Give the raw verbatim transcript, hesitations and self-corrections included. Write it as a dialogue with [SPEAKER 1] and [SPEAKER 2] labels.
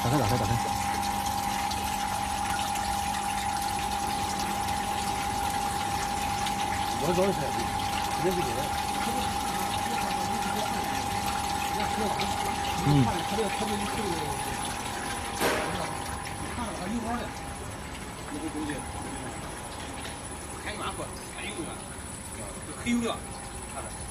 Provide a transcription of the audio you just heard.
[SPEAKER 1] 打开打开打开。
[SPEAKER 2] 我装车，人不多。
[SPEAKER 1] 嗯。
[SPEAKER 2] 他这个他这个是，看了他油耗的，那个东西，开马虎，开油的，黑油的，看着。